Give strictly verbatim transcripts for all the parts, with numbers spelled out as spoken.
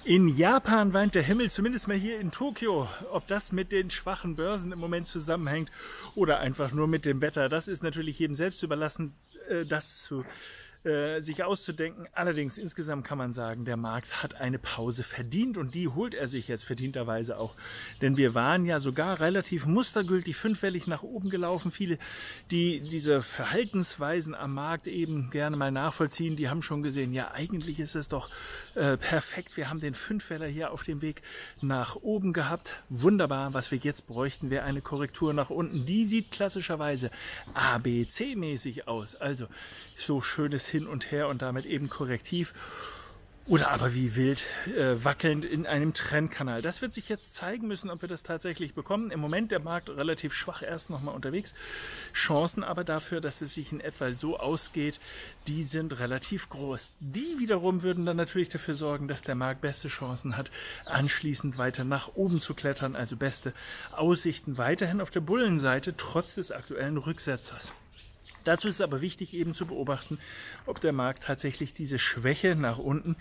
In Japan weint der Himmel, zumindest mal hier in Tokio. Ob das mit den schwachen Börsen im Moment zusammenhängt oder einfach nur mit dem Wetter, das ist natürlich jedem selbst überlassen, das zu äh, sich auszudenken. Allerdings insgesamt kann man sagen, der Markt hat eine Pause verdient und die holt er sich jetzt verdienterweise auch. Denn wir waren ja sogar relativ mustergültig fünfwellig nach oben gelaufen. Viele, die diese Verhaltensweisen am Markt eben gerne mal nachvollziehen, die haben schon gesehen, ja eigentlich ist es doch äh, perfekt. Wir haben den Fünfweller hier auf dem Weg nach oben gehabt. Wunderbar. Was wir jetzt bräuchten, wäre eine Korrektur nach unten. Die sieht klassischerweise A B C-mäßig aus. Also so schönes Hin und Her und damit eben korrektiv oder aber wie wild äh, wackelnd in einem Trendkanal. Das wird sich jetzt zeigen müssen, ob wir das tatsächlich bekommen. Im Moment der Markt relativ schwach erst nochmal unterwegs. Chancen aber dafür, dass es sich in etwa so ausgeht, die sind relativ groß. Die wiederum würden dann natürlich dafür sorgen, dass der Markt beste Chancen hat, anschließend weiter nach oben zu klettern, also beste Aussichten weiterhin auf der Bullenseite, trotz des aktuellen Rücksetzers. Dazu ist aber wichtig eben zu beobachten, ob der Markt tatsächlich diese Schwäche nach unten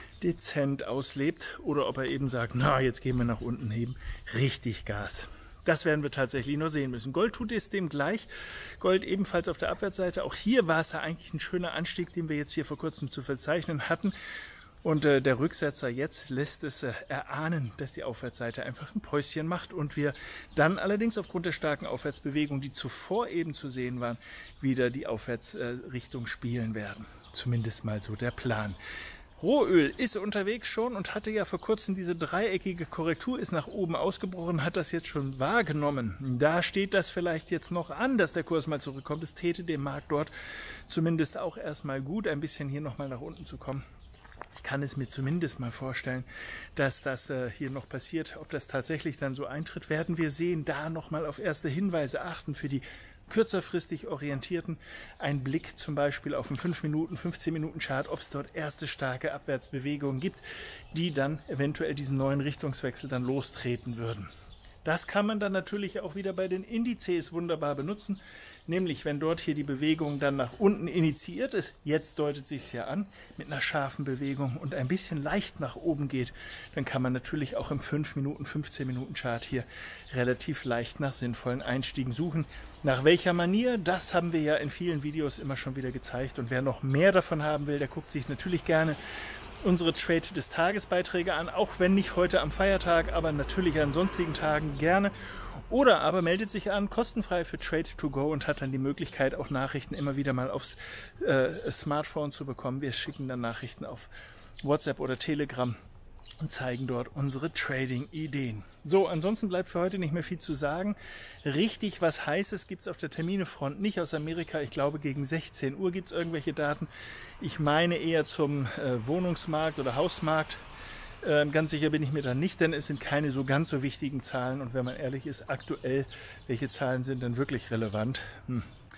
dezent auslebt oder ob er eben sagt, na, jetzt gehen wir nach unten, heben richtig Gas. Das werden wir tatsächlich nur sehen müssen. Gold tut es dem gleich. Gold ebenfalls auf der Abwärtsseite. Auch hier war es ja eigentlich ein schöner Anstieg, den wir jetzt hier vor kurzem zu verzeichnen hatten. Und äh, der Rücksetzer jetzt lässt es äh, erahnen, dass die Aufwärtsseite einfach ein Päuschen macht und wir dann allerdings aufgrund der starken Aufwärtsbewegung, die zuvor eben zu sehen waren, wieder die Aufwärtsrichtung äh, spielen werden. Zumindest mal so der Plan. Rohöl ist unterwegs schon und hatte ja vor kurzem diese dreieckige Korrektur, ist nach oben ausgebrochen, hat das jetzt schon wahrgenommen. Da steht das vielleicht jetzt noch an, dass der Kurs mal zurückkommt. Es täte dem Markt dort zumindest auch erstmal gut, ein bisschen hier nochmal nach unten zu kommen. Ich kann es mir zumindest mal vorstellen, dass das äh, hier noch passiert. Ob das tatsächlich dann so eintritt, werden wir sehen. Da nochmal auf erste Hinweise achten für die kürzerfristig Orientierten. Ein Blick zum Beispiel auf einen fünf Minuten, fünfzehn Minuten Chart, ob es dort erste starke Abwärtsbewegungen gibt, die dann eventuell diesen neuen Richtungswechsel dann lostreten würden. Das kann man dann natürlich auch wieder bei den Indizes wunderbar benutzen, nämlich wenn dort hier die Bewegung dann nach unten initiiert ist, jetzt deutet sich es ja an, mit einer scharfen Bewegung und ein bisschen leicht nach oben geht, dann kann man natürlich auch im fünf Minuten, fünfzehn Minuten Chart hier relativ leicht nach sinnvollen Einstiegen suchen. Nach welcher Manier, das haben wir ja in vielen Videos immer schon wieder gezeigt und wer noch mehr davon haben will, der guckt sich natürlich gerne unsere Trade des Tages Beiträge an, auch wenn nicht heute am Feiertag, aber natürlich an sonstigen Tagen gerne. Oder aber meldet sich an, kostenfrei für Trade to Go und hat dann die Möglichkeit, auch Nachrichten immer wieder mal aufs äh, Smartphone zu bekommen. Wir schicken dann Nachrichten auf WhatsApp oder Telegram und zeigen dort unsere Trading-Ideen. So, ansonsten bleibt für heute nicht mehr viel zu sagen. Richtig was Heißes gibt es auf der Terminefront nicht aus Amerika. Ich glaube, gegen sechzehn Uhr gibt es irgendwelche Daten. Ich meine eher zum äh, Wohnungsmarkt oder Hausmarkt. Äh, ganz sicher bin ich mir da nicht, denn es sind keine so ganz so wichtigen Zahlen. Und wenn man ehrlich ist, aktuell, welche Zahlen sind denn wirklich relevant? Hm.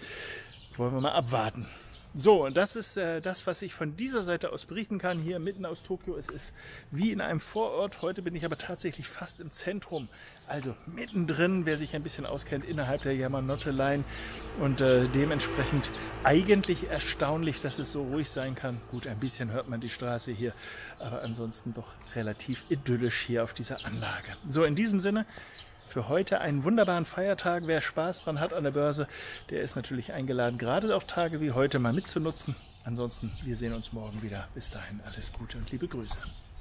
Wollen wir mal abwarten. So, das ist äh, das, was ich von dieser Seite aus berichten kann, hier mitten aus Tokio. Es ist wie in einem Vorort. Heute bin ich aber tatsächlich fast im Zentrum, also mittendrin, wer sich ein bisschen auskennt, innerhalb der Yamanote-Line. Und äh, dementsprechend eigentlich erstaunlich, dass es so ruhig sein kann. Gut, ein bisschen hört man die Straße hier, aber ansonsten doch relativ idyllisch hier auf dieser Anlage. So, in diesem Sinne, für heute einen wunderbaren Feiertag. Wer Spaß dran hat an der Börse, der ist natürlich eingeladen, gerade auch Tage wie heute mal mitzunutzen. Ansonsten, wir sehen uns morgen wieder. Bis dahin, alles Gute und liebe Grüße.